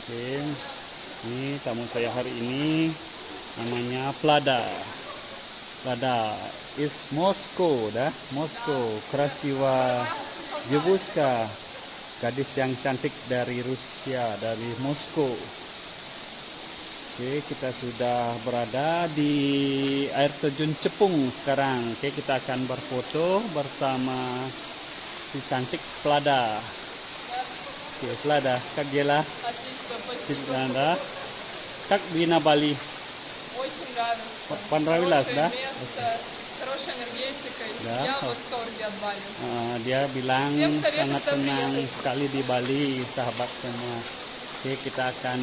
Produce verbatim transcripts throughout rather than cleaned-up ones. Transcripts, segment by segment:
Oke, ini tamu saya hari ini namanya Plada. Plada is Moskow dah, Moskow, Krasiwa Jebuska, gadis yang cantik dari Rusia, dari Moskow. Oke, kita sudah berada di air terjun Cepung sekarang. Oke, kita akan berfoto bersama si cantik Plada. Oke, Plada, как дела? Да? Как вы на Бали? Очень нравится. Понравилось, Хорошее да? место, хорошая энергетика. Да. Я в восторге от Бали. Uh, dia bilang Всем советую sangat setiap senang приехать. sekali di Bali, sahabat semua. Oke, kita akan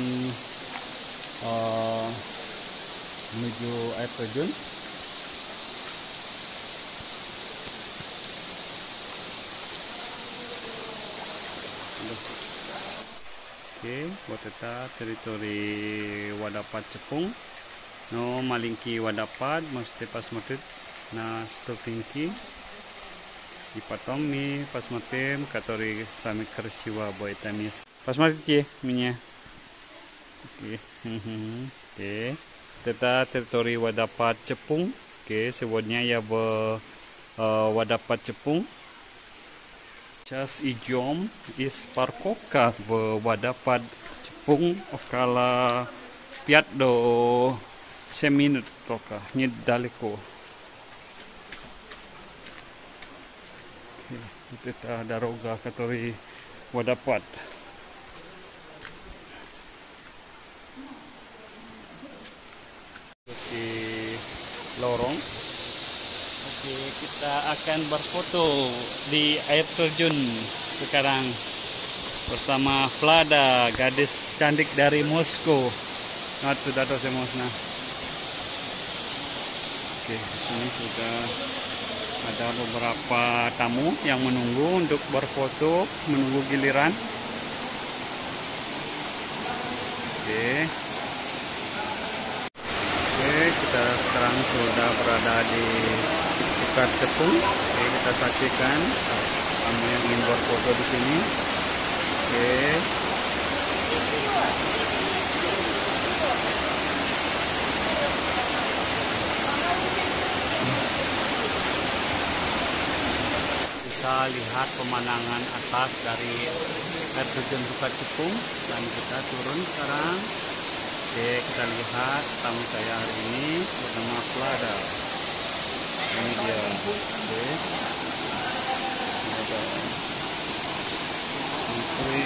uh, menuju air terjun. Oke, buat kita teritori Wadapat Cepung. No malingki Wadapat, mesti pas matit na stopingki. Ipatong ni pas matem katori sami kersiwa boy tamis. Pas matit ye minya. Oke. Oke. Kita teritori Wadapat Cepung. Oke, sebutnya ya be uh, Wadapat Cepung. Час идем из парковка в водопад Cepung около пять до семь минут только, недалеко. Okay. Это дорога, который водопад. Di lorong. Oke, kita akan berfoto di air terjun sekarang bersama Plada, gadis cantik dari Moskow. Nah, sudah tahu semosna. Oke, ini sudah ada beberapa tamu yang menunggu untuk berfoto, menunggu giliran. Oke. Oke, kita sekarang sudah berada di sekitar Cepung. Oke, kita saksikan kamu yang ingin berfoto di sini. Oke. Kita lihat pemandangan atas dari air terjun Cepung dan kita turun sekarang. Oke, kita lihat tamu saya hari ini bernama Plada. Ini dia. Oke. Ada menteri.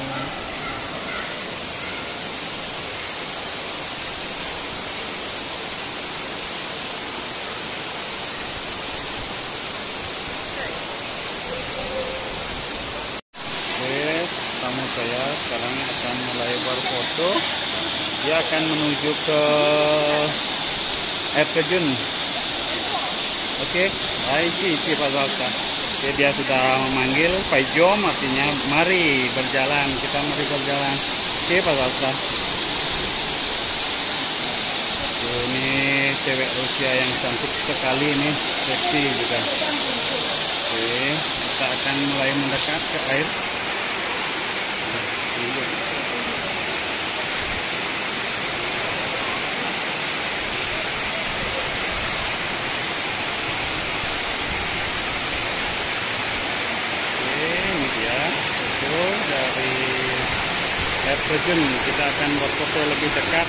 Oke, tamu saya sekarang akan mulai berfoto. Dia akan menuju ke air terjun. Oke, baik sih Pak Zalka. Oke, dia sudah memanggil Pak Jom, artinya mari berjalan, kita mari berjalan. Oke Pak Zalka. Ini cewek Rusia yang cantik sekali nih, seksi juga. Oke, kita akan mulai mendekat ke air. Dari air terjun kita akan berfoto lebih dekat.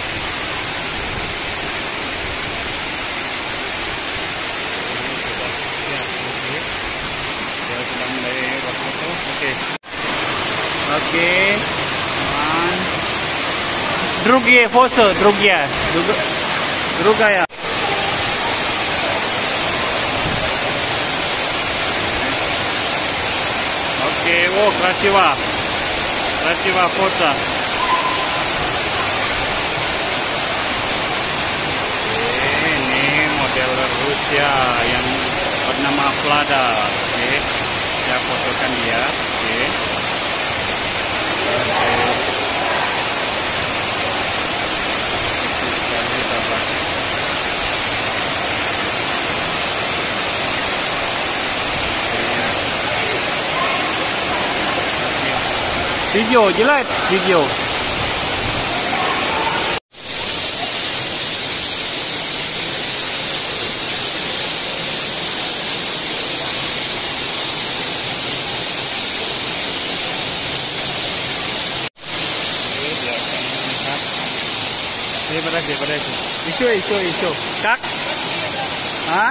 Ini sudah siap, oke. Dia sudah mulai berfoto. Oke. Oke. One. Drugie foto, drugie. Drugaya. Oke, wow, krasiwa. Krasiwa foto. Oke, ini model Rusia yang bernama Plada. Oke, saya fotokan dia. Oke. Oke. Itu sekali sahabat. Video, jelek video. подожди, подожди. Еще, еще, еще. Как? А?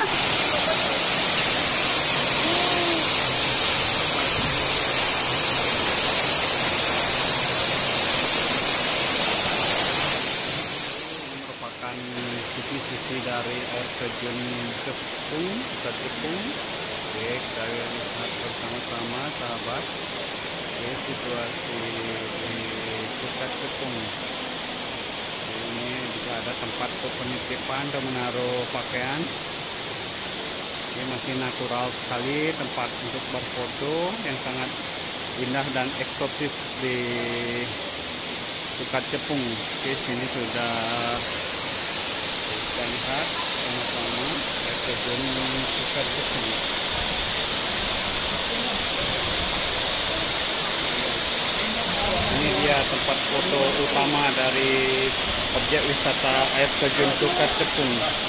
Merupakan sisi-sisi dari air terjun Cepung, Cepung. Oke, kita lihat bersama-sama sahabat. Oke, situasi di Sukat Cepung. Ini juga ada tempat penitipan dan menaruh pakaian. Ini masih natural sekali, tempat untuk berfoto yang sangat indah dan eksotis di Sukat Cepung. Oke, sini sudah kita lihat sama-sama air terjun Sukat Cepung. Ini dia tempat foto utama dari objek wisata air terjun Sukat Cepung.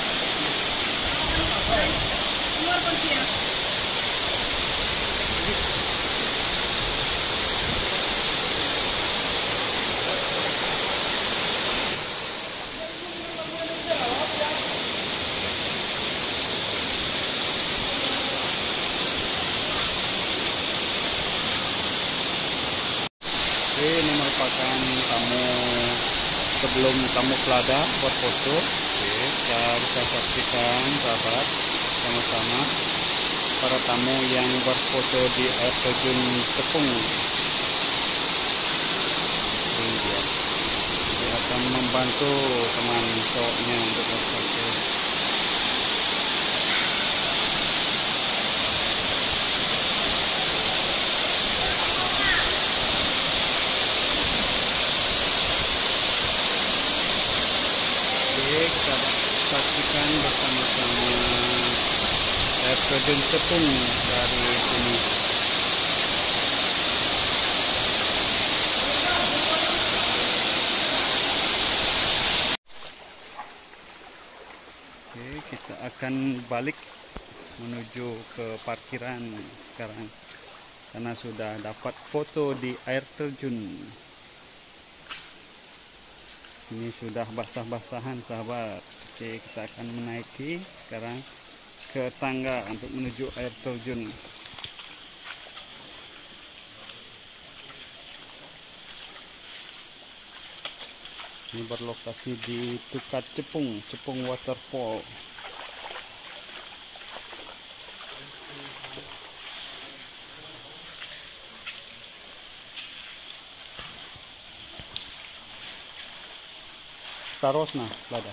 Ini merupakan tamu sebelum tamu Plada berfoto. Oke, kita bisa saksikan sahabat sama-sama para tamu yang berfoto di air terjun Cepung. Ini dia. Dia akan membantu teman cowoknya untuk berfoto. Kita saksikan bersama-sama air terjun Cepung dari sini. Oke, kita akan balik menuju ke parkiran sekarang karena sudah dapat foto di air terjun. Sini sudah basah-basahan sahabat. Oke, kita akan menaiki sekarang ke tangga untuk menuju air terjun. Ini berlokasi di Sukat Cepung, Cepung Waterfall. Starosna, Plada.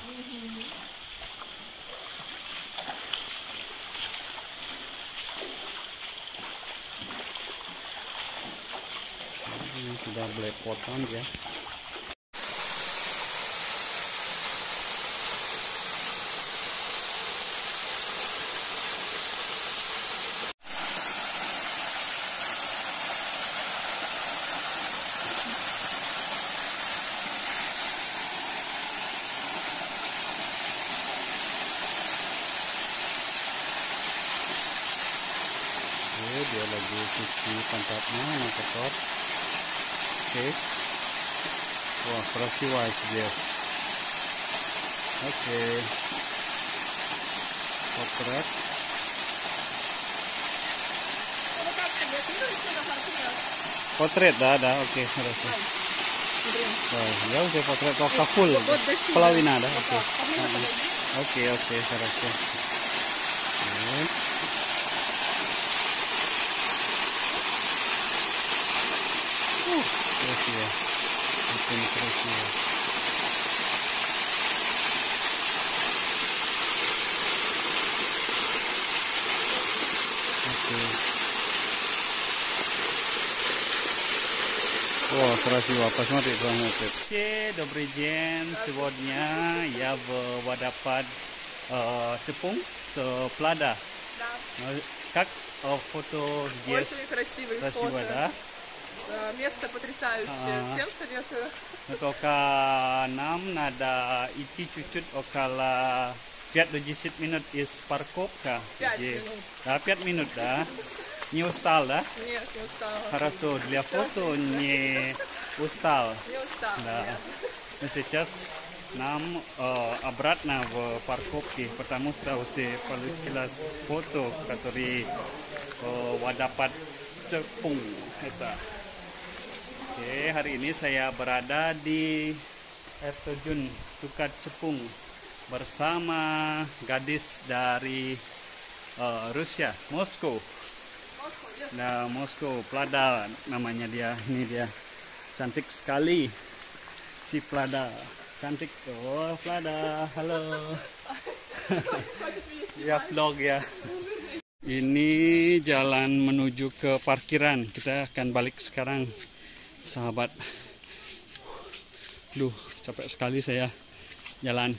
Ini sudah belepotan ya. Dia lagi cuci pantatnya yang kotor. Oke. Wah, fresh wise dia. Oke. Potret. Potret dah ada. Oke, harusnya. Wah, ya udah potret kok full. Pelawin ada. Oke. Oke, oke, harusnya. Красиво. Очень красиво. Окей. О, красиво. Посмотри, посмотри. Добрый день. Сегодня я в водопад э, Cepung, Plada. Да. Как э, фото здесь? Очень красивый Красиво, фото. да? Место потрясающее. А. Всем советую. Toka нам надо идти чуть-чуть около пять до десяти минут из парковка. Пять где- минут. Да, пять минут, да. Не устал, да? Нет, не устала. Хорошо, для фото не устал. Не устала. Да. нет. Ну, сейчас Нам э, обратно в парковке, потому что уже получилась фото, который э, водопад Cepung. Это. Oke, hari ini saya berada di air terjun Tukat Cepung bersama gadis dari uh, Rusia, Moskow. Nah, Moskow, Plada namanya dia. Ini dia, cantik sekali si Plada. Cantik tuh, oh, Plada, halo. Ya vlog ya. Ini jalan menuju ke parkiran. Kita akan balik sekarang, sahabat. Duh, capek sekali saya jalan.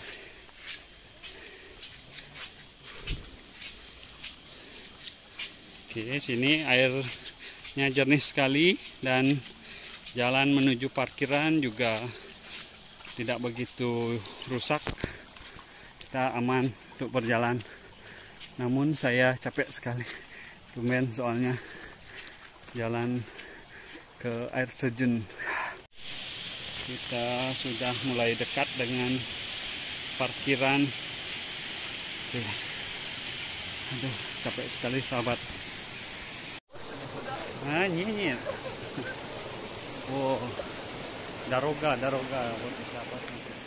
Oke, sini airnya jernih sekali dan jalan menuju parkiran juga tidak begitu rusak. Kita aman untuk berjalan. Namun saya capek sekali. Tumben soalnya jalan ke air terjun. Kita sudah mulai dekat dengan parkiran. Oke. Aduh, capek sekali sahabat. Ah, nyinyir. Oh, daroga, daroga. Siapa?